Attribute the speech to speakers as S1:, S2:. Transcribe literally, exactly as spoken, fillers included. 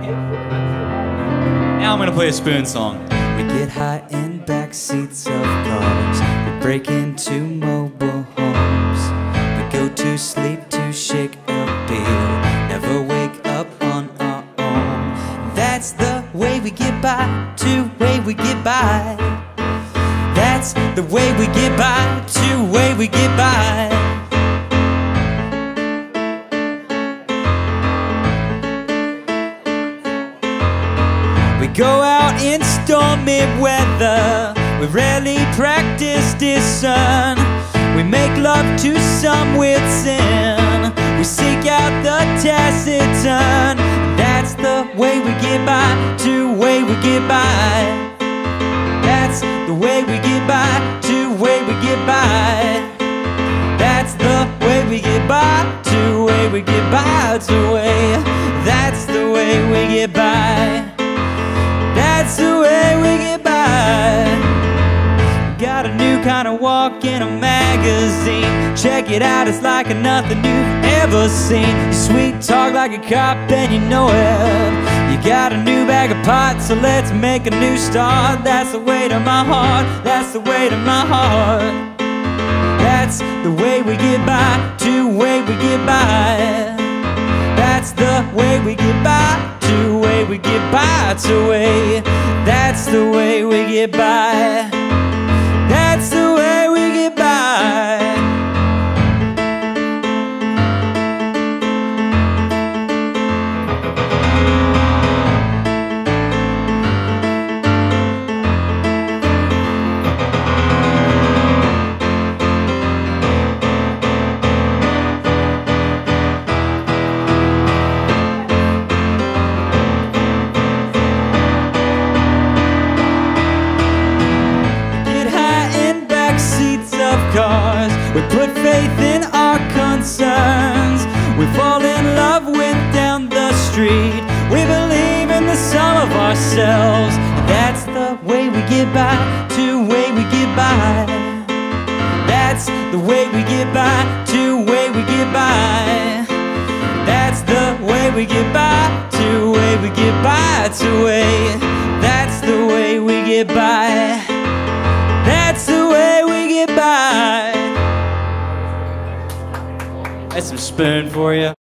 S1: Now I'm gonna play a spoon song.
S2: We get high in back seats of cars. We break into mobile homes. We go to sleep to shake a bill. Never wake up on our own. That's the way we get by, two way we get by. That's the way we get by, two way we get by. We go out in stormy weather. We rarely practice discern. We make love to some with sin. We seek out the taciturn. That's the way we get by, two way we get by. That's the way we get by, two way we get by. That's the way we get by, two way we get by, two way. That's the way we get by. That's the way we get by. Got a new kind of walk in a magazine. Check it out, it's like nothing you've ever seen. You sweet talk like a cop and you know it. You got a new bag of pots, so let's make a new start. That's the way to my heart, that's the way to my heart. That's the way we get by, two way we get by. That's the way we get by, two way we get by, two way. That's the way we get by. That's the way we get by. Cars. We put faith in our concerns. We fall in love with down the street. We believe in the sum of ourselves. That's the way we get by, two way we get by. That's the way we get by, two way we get by. That's the way we get by, two way we get by, two way. That's the way we get by. That's the way we get by. That's some spoon for you.